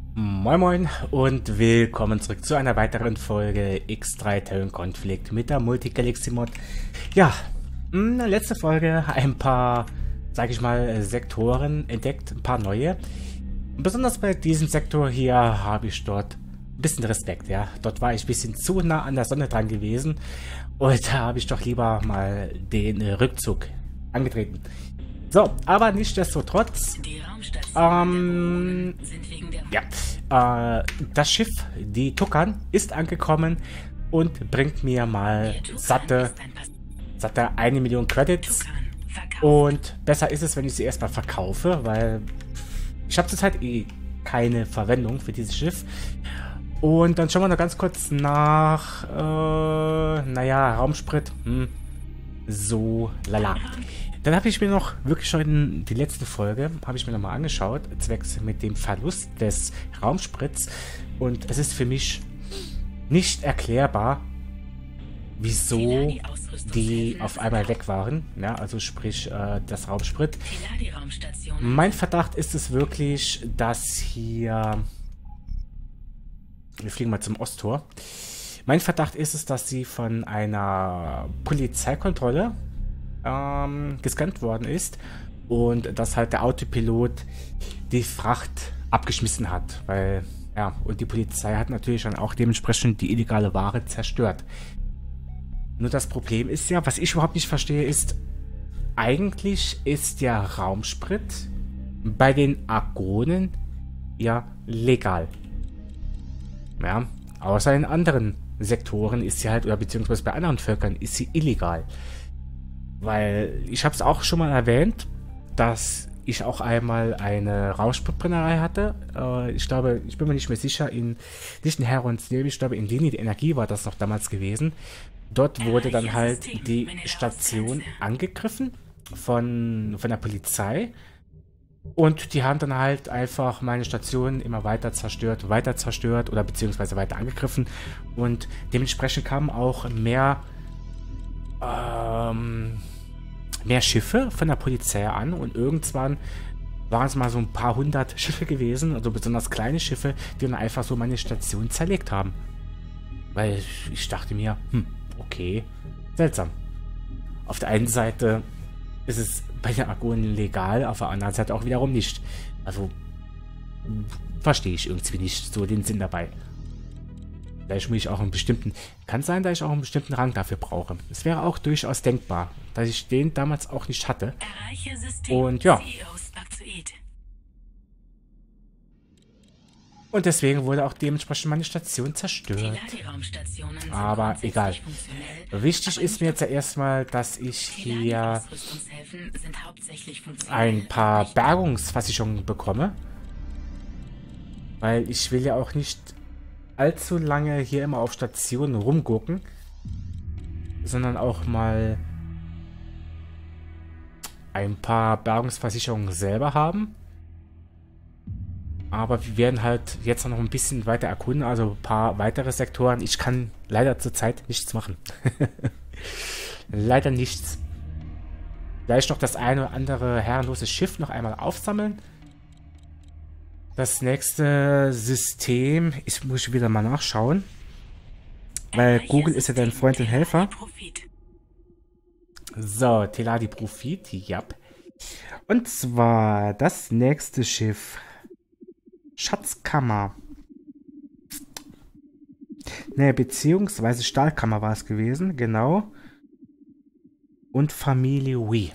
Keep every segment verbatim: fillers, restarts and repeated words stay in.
Moin Moin und willkommen zurück zu einer weiteren Folge X drei Terran Conflict mit der Multi-Galaxy Mod. Ja, in der letzten Folge ein paar, sag ich mal, Sektoren entdeckt, ein paar neue. Besonders bei diesem Sektor hier habe ich dort ein bisschen Respekt, ja. Dort war ich ein bisschen zu nah an der Sonne dran gewesen und da habe ich doch lieber mal den Rückzug angetreten. So, aber nichtsdestotrotz, ähm, ja, äh, das Schiff, die Tukan, ist angekommen und bringt mir mal satte, satte eine Million Credits. Und besser ist es, wenn ich sie erstmal verkaufe, weil ich habe zurzeit eh keine Verwendung für dieses Schiff. Und dann schauen wir noch ganz kurz nach, äh, naja, Raumsprit, hm, so lala. Dann habe ich mir noch wirklich schon die letzte Folge, habe ich mir noch mal angeschaut, zwecks mit dem Verlust des Raumsprits. Und es ist für mich nicht erklärbar, wieso die auf einmal weg waren. Ja, also sprich, äh, das Raumsprit. Mein Verdacht ist es wirklich, dass hier... Wir fliegen mal zum Osttor. Mein Verdacht ist es, dass sie von einer Polizeikontrolle ähm, gescannt worden ist und dass halt der Autopilot die Fracht abgeschmissen hat, weil, ja, und die Polizei hat natürlich dann auch dementsprechend die illegale Ware zerstört. Nur das Problem ist ja, was ich überhaupt nicht verstehe, ist, eigentlich ist der Raumsprit bei den Argonen ja legal. Ja, außer in anderen Sektoren ist sie halt, oder beziehungsweise bei anderen Völkern ist sie illegal. Weil, ich habe es auch schon mal erwähnt, dass ich auch einmal eine Raumspritbrennerei hatte. Äh, ich glaube, ich bin mir nicht mehr sicher, in, nicht in Herons Navy, ich glaube in Linie die Energie war das noch damals gewesen. Dort wurde dann halt die Station angegriffen von, von der Polizei. Und die haben dann halt einfach meine Station immer weiter zerstört, weiter zerstört oder beziehungsweise weiter angegriffen. Und dementsprechend kamen auch mehr, ähm, mehr Schiffe von der Polizei an. Und irgendwann waren es mal so ein paar hundert Schiffe gewesen, also besonders kleine Schiffe, die dann einfach so meine Station zerlegt haben. Weil ich dachte mir, hm, okay, seltsam. Auf der einen Seite ist es bei den Argonen legal, auf der anderen Seite auch wiederum nicht. Also, verstehe ich irgendwie nicht so den Sinn dabei. Vielleicht muss ich auch einen bestimmten... Kann sein, dass ich auch einen bestimmten Rang dafür brauche. Es wäre auch durchaus denkbar, dass ich den damals auch nicht hatte. Und ja. Und deswegen wurde auch dementsprechend meine Station zerstört. Aber egal. Wichtig ist mir jetzt ja erstmal, dass ich hier ein paar Bergungsversicherungen bekomme. Weil ich will ja auch nicht allzu lange hier immer auf Stationen rumgucken, sondern auch mal ein paar Bergungsversicherungen selber haben. Aber wir werden halt jetzt noch ein bisschen weiter erkunden, also ein paar weitere Sektoren. Ich kann leider zurzeit nichts machen. Leider nichts. Vielleicht noch das eine oder andere herrenlose Schiff noch einmal aufsammeln. Das nächste System, ich muss wieder mal nachschauen. Weil Google ist ja dein Freund und Helfer. So, Teladi Profit, ja. Und zwar das nächste Schiff. Schatzkammer. Ne, beziehungsweise Stahlkammer war es gewesen, genau. Und Familie Wee.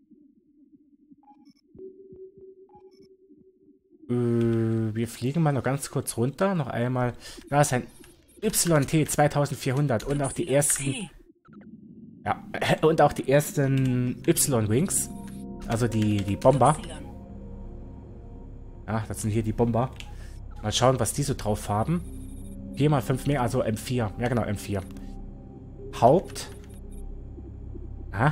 Äh, wir fliegen mal noch ganz kurz runter. Noch einmal. Da ist ein Y T zweitausendvierhundert und auch die ersten. Ja, und auch die ersten Y-Wings. Also die, die Bomber. Ja, das sind hier die Bomber. Mal schauen, was die so drauf haben. vier mal fünf mehr, also M vier. Ja, genau, M vier. Haupt. Ja.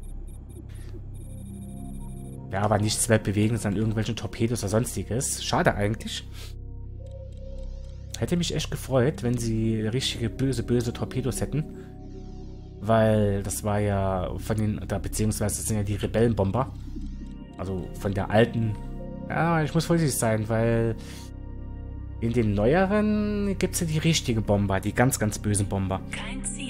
Ja, aber nichts Weltbewegendes an irgendwelchen Torpedos oder sonstiges. Schade eigentlich. Hätte mich echt gefreut, wenn sie richtige böse, böse Torpedos hätten. Weil das war ja von den, oder beziehungsweise das sind ja die Rebellenbomber. Also von der alten. Ja, ich muss vorsichtig sein, weil In den neueren gibt es ja die richtige Bomber, die ganz, ganz bösen Bomber. Kein Ziel.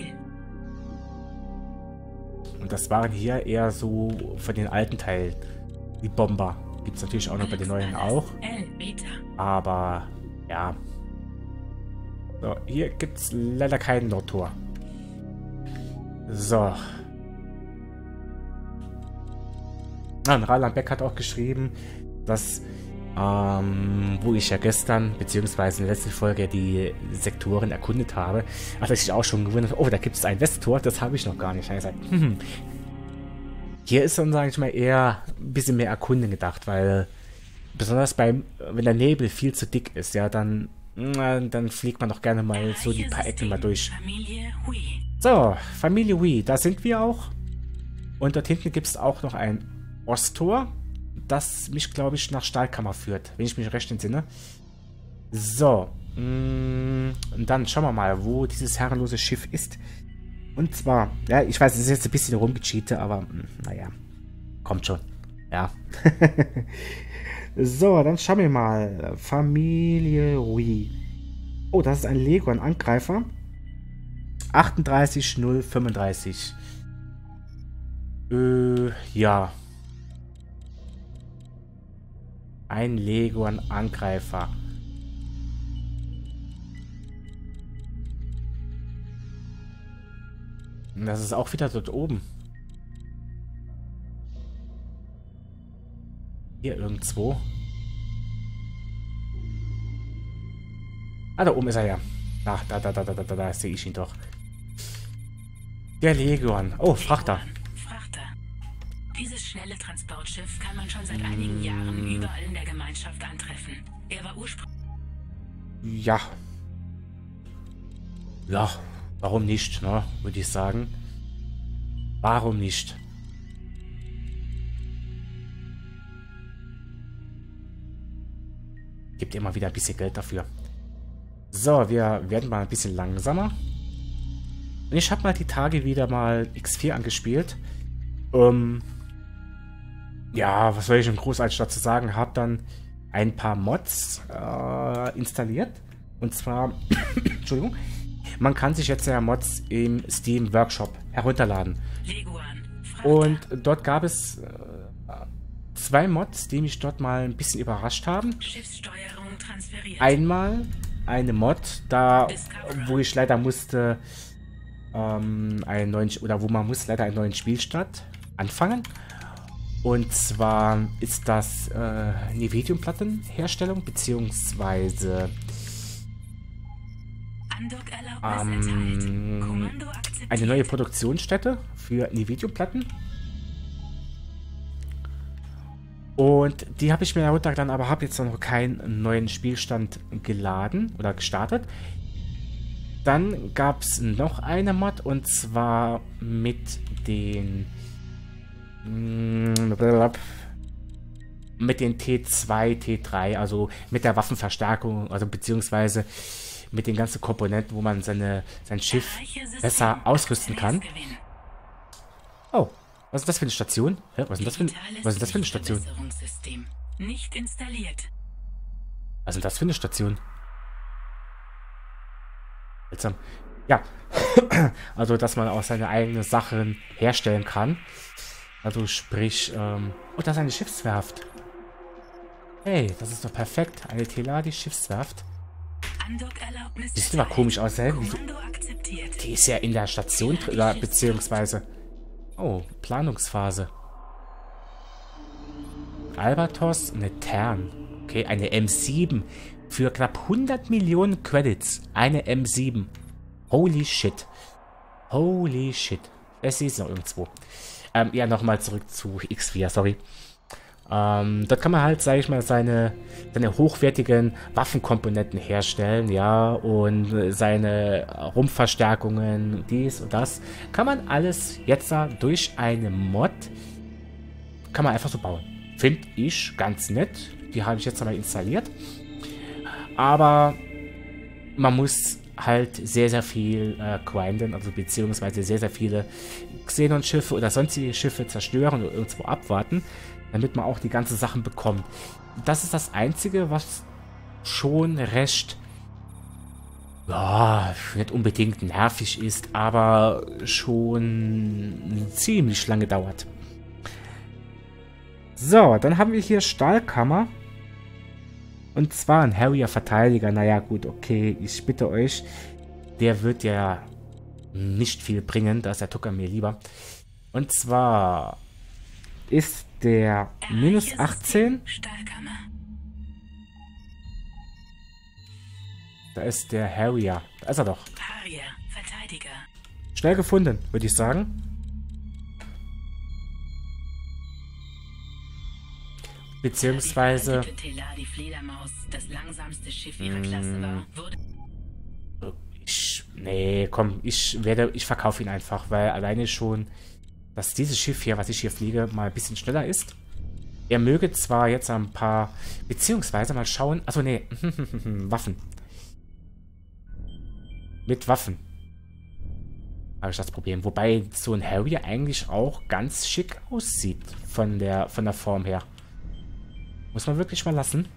Und das waren hier eher so von den alten Teilen. Die Bomber. Gibt es natürlich auch noch bei den neuen auch. Aber, ja. So, hier gibt es leider keinen Nordtor. So. Ah, und Roland Beck hat auch geschrieben, dass, ähm, wo ich ja gestern, beziehungsweise in der letzten Folge, die Sektoren erkundet habe, hat er sich auch schon gewundert, oh, da gibt es ein Westtor, das habe ich noch gar nicht. Er hat gesagt, hm, hier ist dann, sage ich mal, eher ein bisschen mehr Erkunden gedacht, weil besonders beim, wenn der Nebel viel zu dick ist, ja, dann, na, dann fliegt man doch gerne mal so die paar Ecken mal durch. So, Familie Wii, da sind wir auch. Und dort hinten gibt es auch noch ein Osttor, das mich, glaube ich, nach Stahlkammer führt, wenn ich mich recht entsinne. So, mh, und dann schauen wir mal, wo dieses herrenlose Schiff ist. Und zwar, ja, ich weiß, es ist jetzt ein bisschen rumgecheatet, aber mh, naja, kommt schon. Ja. So, dann schauen wir mal. Familie Wii. Oh, das ist ein Lego, ein Angreifer. achtunddreißig null fünfunddreißig. Äh, ja. Ein Lego, ein Angreifer. Und das ist auch wieder dort oben. Hier irgendwo. Ah, da oben ist er ja. Ach, da, da, da, da, da, da, da sehe ich ihn doch. Der Leguan. Oh, Frachter. Frachter. Dieses schnelle Transportschiff kann man schon seit einigen Jahren überall in der Gemeinschaft antreffen. Er war ursprünglich... Ja. Ja, warum nicht, ne? Würde ich sagen. Warum nicht? Gibt immer wieder ein bisschen Geld dafür. So, wir werden mal ein bisschen langsamer. Und ich habe mal die Tage wieder mal X vier angespielt. Ähm, ja, was soll ich im großartig dazu sagen? Habe dann ein paar Mods äh, installiert. Und zwar, Entschuldigung, man kann sich jetzt ja Mods im Steam Workshop herunterladen. Und dort gab es äh, zwei Mods, die mich dort mal ein bisschen überrascht haben. Einmal eine Mod, da wo ich leider musste ähm, einen neuen, oder wo man muss leider einen neuen Spielstart anfangen. Und zwar ist das äh, Nvidia-Plattenherstellung, beziehungsweise ähm, eine neue Produktionsstätte für Nvidia-Platten. Und die habe ich mir heruntergeladen, aber habe jetzt noch keinen neuen Spielstand geladen oder gestartet. Dann gab es noch eine Mod, und zwar mit den mit den T zwei, T drei, also mit der Waffenverstärkung, also beziehungsweise mit den ganzen Komponenten, wo man seine, sein Schiff besser ausrüsten kann. Oh. Was ist das für eine Station? Hä? Was ist das für eine, was ist das für eine Station? Nicht installiert. Was ist das für eine Station? Seltsam. Ja. Also, dass man auch seine eigenen Sachen herstellen kann. Also, sprich, ähm... oh, das ist eine Schiffswerft. Hey, das ist doch perfekt. Eine Teladi-Schiffswerft. Die sieht aber komisch aus, hä? Die ist ja in der Station, oder beziehungsweise... Oh, Planungsphase. Albatros, eine Tern. Okay, eine M sieben. Für knapp hundert Millionen Credits. Eine M sieben. Holy shit. Holy shit. Es ist noch irgendwo. Ähm, ja, nochmal zurück zu X vier, sorry. Ähm, dort kann man halt, sage ich mal, seine, seine hochwertigen Waffenkomponenten herstellen, ja, und seine Rumpfverstärkungen, dies und das, kann man alles jetzt da durch eine Mod, kann man einfach so bauen. Finde ich ganz nett. Die habe ich jetzt einmal installiert. Aber man muss halt sehr, sehr viel äh, grinden, also beziehungsweise sehr, sehr viele Xenon-Schiffe oder sonstige Schiffe zerstören oder irgendwo abwarten, damit man auch die ganzen Sachen bekommt. Das ist das Einzige, was schon recht, ja, nicht unbedingt nervig ist, aber schon ziemlich lange dauert. So, dann haben wir hier Stahlkammer. Und zwar ein Harrier-Verteidiger. Naja, gut, okay, ich bitte euch. Der wird ja nicht viel bringen, da ist der Tucker mir lieber. Und zwar ist der minus achtzehn. Da ist der Harrier. Da ist er doch. Harrier, Verteidiger. Schnell gefunden, würde ich sagen. Beziehungsweise... Die Fledermaus, das langsamste Schiff ihrer Klasse war, wurde... Ich, nee, komm, ich werde, ich verkaufe ihn einfach, weil alleine schon, dass dieses Schiff hier, was ich hier fliege, mal ein bisschen schneller ist. Er möge zwar jetzt ein paar, beziehungsweise mal schauen, achso, nee, Waffen. Mit Waffen habe ich das Problem. Wobei so ein Harrier eigentlich auch ganz schick aussieht von der, von der Form her. Muss man wirklich mal lassen.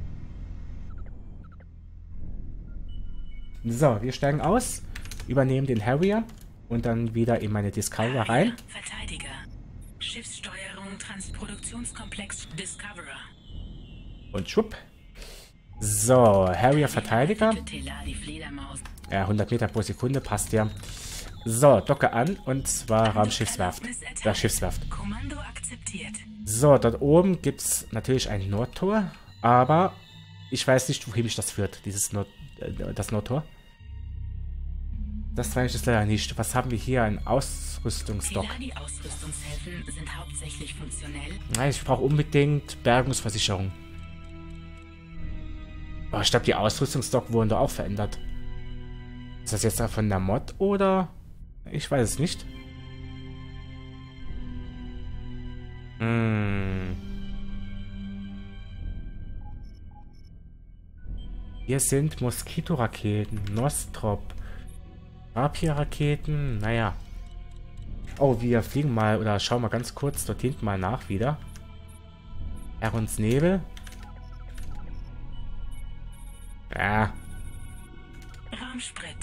So, wir steigen aus, übernehmen den Harrier und dann wieder in meine Discoverer rein. Verteidiger. Schiffssteuerung, Transproduktionskomplex Discoverer. Und schwupp. So, Harrier Verteidiger. Ja, hundert Meter pro Sekunde passt ja. So, docke an und zwar Raumschiffswerft. Ja, Schiffswerft. Kommando akzeptiert. So, dort oben gibt es natürlich ein Nordtor, aber ich weiß nicht, wohin mich das führt, dieses Nord, äh, das Nordtor. Das weiß ich jetzt leider nicht. Was haben wir hier? Ein Ausrüstungsdock. Die Ausrüstungshäfen sind hauptsächlich funktionell. Nein, ich brauche unbedingt Bergungsversicherung. Oh, ich glaube, die Ausrüstungsdock wurden da auch verändert. Ist das jetzt von der Mod oder? Ich weiß es nicht. Hm. Hier sind Moskito-Raketen, Nostrop, Rapier-Raketen, naja. Oh, wir fliegen mal, oder schauen mal ganz kurz dort hinten mal nach wieder. Herons Nebel. Ja. Raumsprit.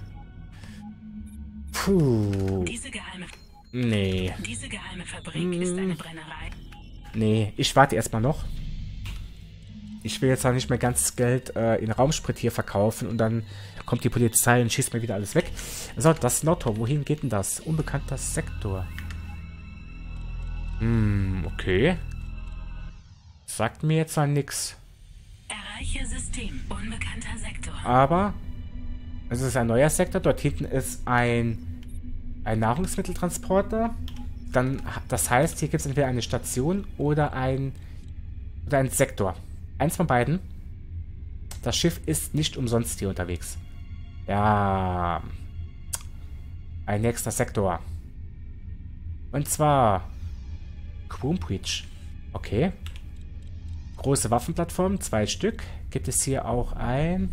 Puh. Diese geheime, Nee. diese geheime Fabrik hm. ist eine Brennerei. Nee, ich warte erstmal noch. Ich will jetzt auch nicht mehr ganz Geld äh, in Raumsprit hier verkaufen und dann kommt die Polizei und schießt mir wieder alles weg. So, das Nordtor, wohin geht denn das? Unbekannter Sektor. Hm, okay. Sagt mir jetzt mal nix. Erreiche System, unbekannter Sektor. Aber es ist ein neuer Sektor. Dort hinten ist ein, ein Nahrungsmitteltransporter. Dann, das heißt, hier gibt es entweder eine Station oder ein, oder ein Sektor. Eins von beiden. Das Schiff ist nicht umsonst hier unterwegs. Ja. Ein nächster Sektor. Und zwar Quoombridge. Okay. Große Waffenplattform, zwei Stück. Gibt es hier auch ein...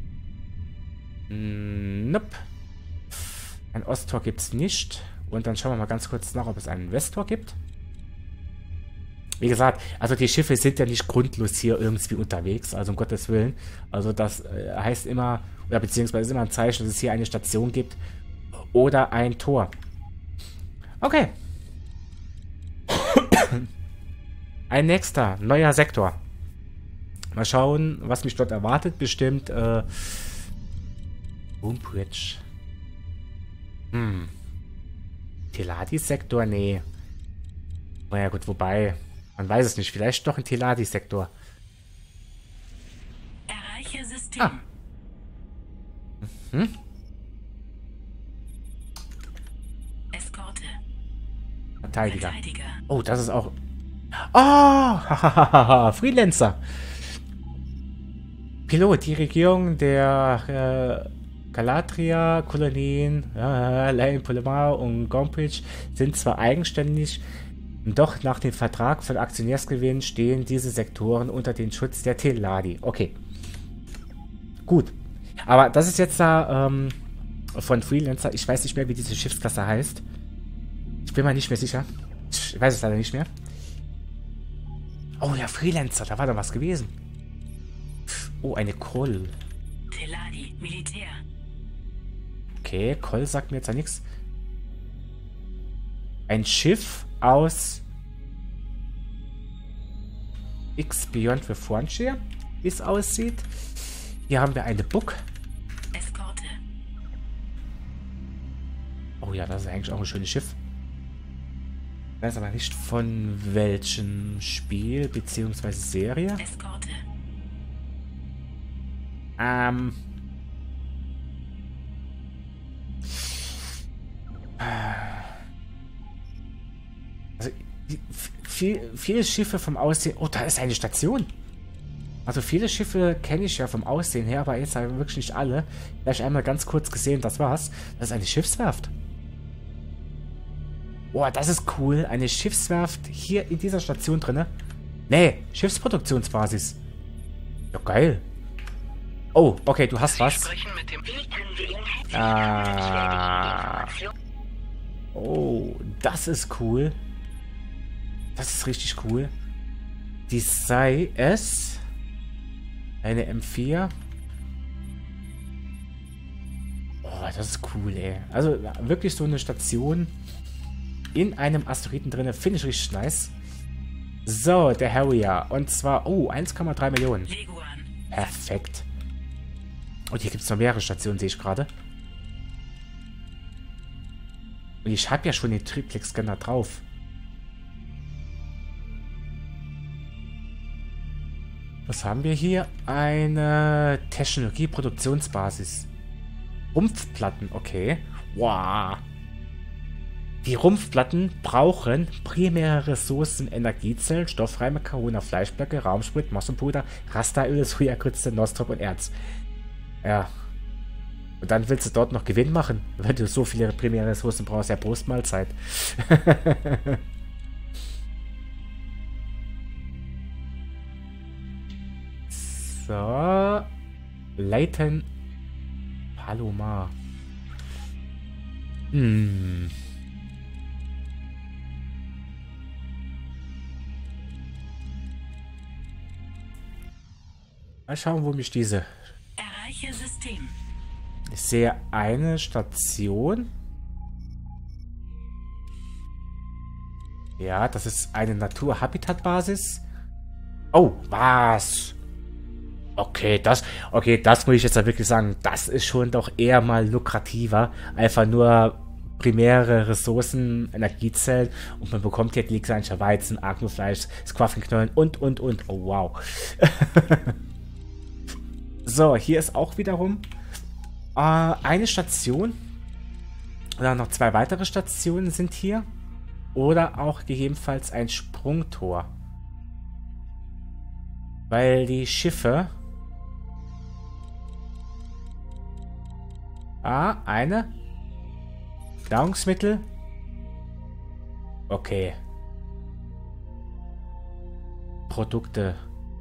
Nope. Ein Osttor gibt es nicht. Und dann schauen wir mal ganz kurz nach, ob es einen Westtor gibt. Wie gesagt, also die Schiffe sind ja nicht grundlos hier irgendwie unterwegs, also um Gottes Willen. Also das äh, heißt immer, oder beziehungsweise ist immer ein Zeichen, dass es hier eine Station gibt oder ein Tor. Okay. Ein nächster, neuer Sektor. Mal schauen, was mich dort erwartet. Bestimmt, äh... Quoombridge. Hm. Teladi-Sektor? Nee. Naja gut, wobei... Man weiß es nicht. Vielleicht doch ein Teladi-Sektor. Erreiche System. Ah. Mhm. Eskorte. Verteidiger. Verteidiger. Oh, das ist auch... Oh! Freelancer. Pilot, die Regierung der äh, Galatria-Kolonien, äh, Lane, Polymar und Gombridge sind zwar eigenständig, doch nach dem Vertrag von Aktionärsgewinn stehen diese Sektoren unter den Schutz der Teladi. Okay. Gut. Aber das ist jetzt da ähm, von Freelancer. Ich weiß nicht mehr, wie diese Schiffsklasse heißt. Ich bin mir nicht mehr sicher. Ich weiß es leider nicht mehr. Oh ja, Freelancer. Da war doch was gewesen. Oh, eine Kohl. Teladi, Militär. Okay, Kohl sagt mir jetzt ja nichts. Ein Schiff aus X Beyond the Frontier, wie es aussieht. Hier haben wir eine Book. Eskorte. Oh ja, das ist eigentlich auch ein schönes Schiff. Ich weiß aber nicht von welchem Spiel bzw. Serie. Eskorte. Ähm. Also, viel, viele Schiffe vom Aussehen... Oh, da ist eine Station. Also, viele Schiffe kenne ich ja vom Aussehen her, aber jetzt habe ich wirklich nicht alle. Vielleicht einmal ganz kurz gesehen, das war's. Das ist eine Schiffswerft. Boah, das ist cool. Eine Schiffswerft hier in dieser Station drinne. Nee, Schiffsproduktionsbasis. Ja, geil. Oh, okay, du hast was. Ah. Oh, das ist cool. Das ist richtig cool. Die sei es eine M vier. Oh, das ist cool, ey. Also wirklich so eine Station in einem Asteroiden drin. Finde ich richtig nice. So, der Harrier. Und zwar, oh, eins Komma drei Millionen. Perfekt. Und hier gibt es noch mehrere Stationen, sehe ich gerade. Und ich habe ja schon den Triplex-Scanner drauf. Was haben wir hier? Eine Technologie-Produktionsbasis. Rumpfplatten, okay. Wow. Die Rumpfplatten brauchen primäre Ressourcen, Energiezellen, Stoffreime, Corona, Fleischblöcke, Raumsprit, Mossenpuder, Rasteröl, Sojagrütze, Nostrop und Erz. Ja. Und dann willst du dort noch Gewinn machen, wenn du so viele primäre Ressourcen brauchst. Ja, Prost Mahlzeit. So. Leighton Palomar. Hm. Mal schauen, wo mich diese... Erreiche System. Ich sehe eine Station. Ja, das ist eine Natur-Habitat-Basis. Oh, was? Okay, das, okay, das muss ich jetzt wirklich sagen. Das ist schon doch eher mal lukrativer. Einfach nur primäre Ressourcen, Energiezellen und man bekommt hier glicksanischer Weizen, Agnofleisch, Squaffenknollen und, und, und. Oh, wow. So, hier ist auch wiederum äh, eine Station. Oder noch zwei weitere Stationen sind hier. Oder auch gegebenenfalls ein Sprungtor. Weil die Schiffe... Ah, eine. Nahrungsmittel. Okay. Produkte.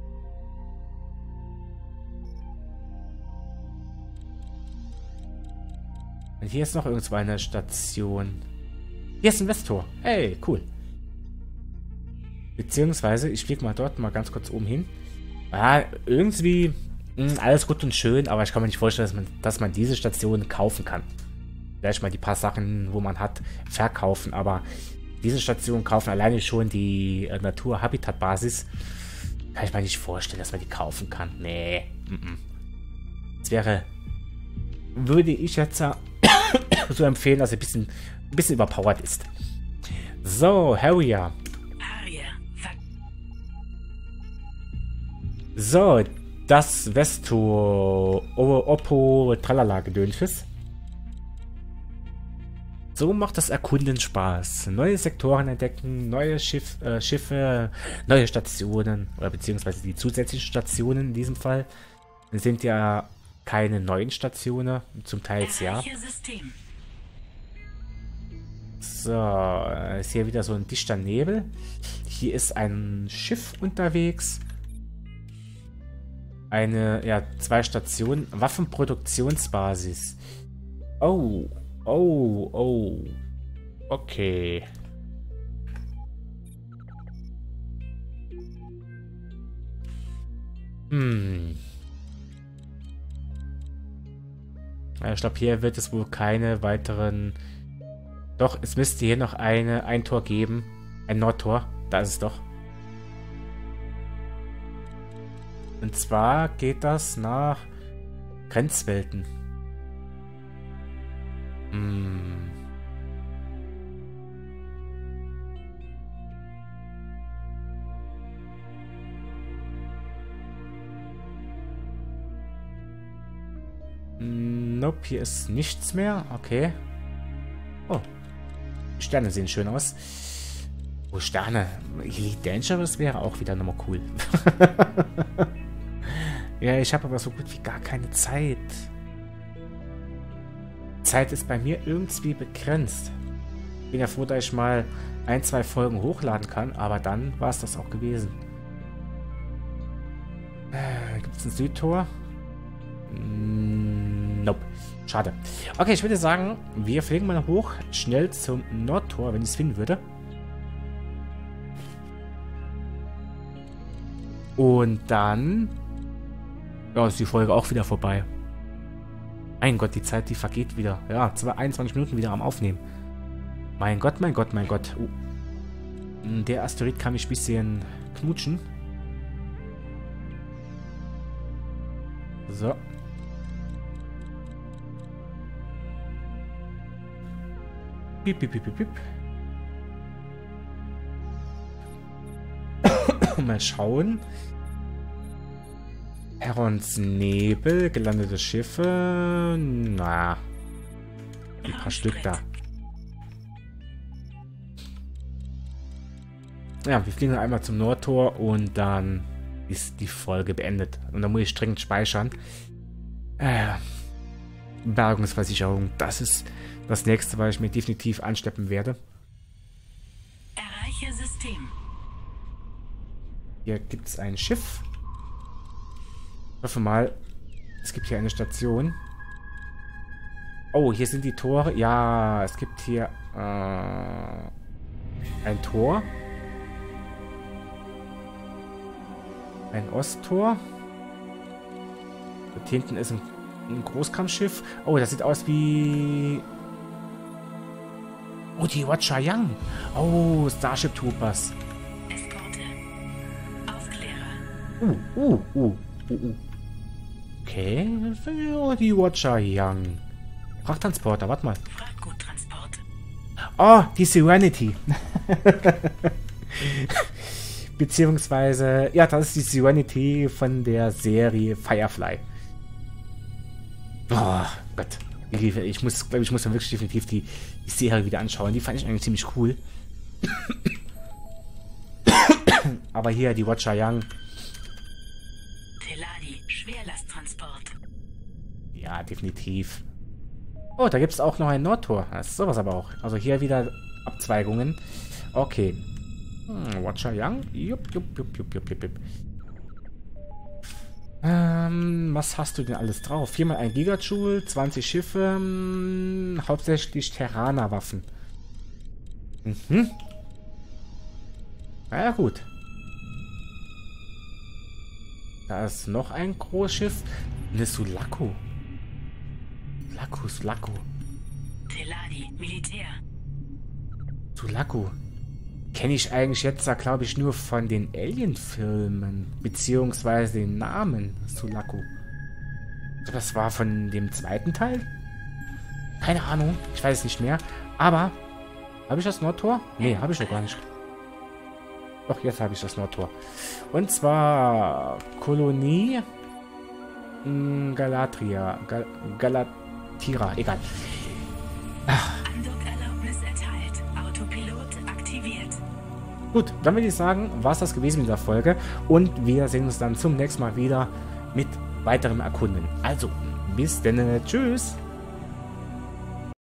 Und hier ist noch irgendwo eine Station. Hier ist ein Westtor. Hey, cool. Beziehungsweise, ich fliege mal dort mal ganz kurz oben hin. Ah, irgendwie mh, alles gut und schön, aber ich kann mir nicht vorstellen, dass man, dass man diese Station kaufen kann. Vielleicht mal die paar Sachen, wo man hat, verkaufen, aber diese Station kaufen alleine schon die äh, Natur-Habitat-Basis. Kann ich mir nicht vorstellen, dass man die kaufen kann. Nee. Das wäre, würde ich jetzt so empfehlen, dass er ein bisschen, ein bisschen überpowered ist. So, Harrier. So, das Vesto Oppo Tralala Gedönsches. So macht das Erkunden Spaß. Neue Sektoren entdecken, neue Schiff, äh, Schiffe, neue Stationen, oder beziehungsweise die zusätzlichen Stationen in diesem Fall sind ja keine neuen Stationen, zum Teil ja. So, ist hier wieder so ein dichter Nebel. Hier ist ein Schiff unterwegs. Eine, ja, zwei Stationen. Waffenproduktionsbasis. Oh, oh, oh. Okay. Hm. Ich glaube, hier wird es wohl keine weiteren... Doch, es müsste hier noch eine, ein Tor geben. Ein Nordtor. Da ist es doch. Und zwar geht das nach Grenzwelten. Hm. Nope, hier ist nichts mehr. Okay. Oh. Die Sterne sehen schön aus. Oh, Sterne. Elite Dangerous wäre auch wieder nochmal cool. Ja, ich habe aber so gut wie gar keine Zeit. Zeit ist bei mir irgendwie begrenzt. Ich bin ja froh, dass ich mal ein, zwei Folgen hochladen kann, aber dann war es das auch gewesen. Äh, gibt es ein Südtor? Nope. Schade. Okay, ich würde sagen, wir fliegen mal hoch, schnell zum Nordtor, wenn ich es finden würde. Und dann... Ja, ist die Folge auch wieder vorbei. Mein Gott, die Zeit, die vergeht wieder. Ja, einundzwanzig Minuten wieder am Aufnehmen. Mein Gott, mein Gott, mein Gott. Oh. Der Asteroid kann mich ein bisschen knutschen. So. Piep, piep, piep, piep, piep. Mal schauen. Herons Nebel, gelandete Schiffe. Na. Ein paar Stück da. Ja, wir fliegen einmal zum Nordtor und dann ist die Folge beendet. Und dann muss ich dringend speichern. Äh, Bergungsversicherung. Das ist das nächste, was ich mir definitiv anschleppen werde. Erreiche System. Hier gibt es ein Schiff. Ich hoffe mal, es gibt hier eine Station. Oh, hier sind die Tore. Ja, es gibt hier äh, ein Tor. Ein Osttor. Dort hinten ist ein, ein Großkampfschiff. Oh, das sieht aus wie... Oh, die Watcher Young. Oh, Starship Troopers. Eskorte. Aufklärer. Uh, uh, uh, uh, uh. Okay, oh, die Watcher Young. Frachttransporter, warte mal. Frachtguttransport. Oh, die Serenity. Beziehungsweise, ja, das ist die Serenity von der Serie Firefly. Oh Gott. Ich, ich muss, glaube ich, muss dann wirklich definitiv die, die Serie wieder anschauen. Die fand ich eigentlich ziemlich cool. Aber hier, die Watcher Young. Teladi, Schwerlasttransport. Ja, definitiv. Oh, da gibt es auch noch ein Nordtor. Das ist sowas aber auch. Also hier wieder Abzweigungen. Okay. Hm, Watcher Young. Jupp, jupp, jupp, jupp, jupp, jupp, jupp. Ähm, was hast du denn alles drauf? Viermal ein Gigajoule, zwanzig Schiffe, mh, hauptsächlich Terraner-Waffen. Mhm. Na ja, gut. Da ist noch ein Großschiff. Eine Sulaco. Sulaco, Sulaco. Teladi, Militär. Sulaco. Kenne ich eigentlich jetzt, da glaube ich, nur von den Alien-Filmen, beziehungsweise den Namen Sulaco. Das war von dem zweiten Teil? Keine Ahnung, ich weiß es nicht mehr. Aber, habe ich das Nordtor? Nee, habe ich noch gar nicht. Doch, jetzt habe ich das Nordtor. Und zwar Kolonie mh, Galatria. Gal Galatira, egal. Ach. Gut, dann würde ich sagen, war es das gewesen mit dieser Folge. Und wir sehen uns dann zum nächsten Mal wieder mit weiterem Erkunden. Also, bis dann. Tschüss.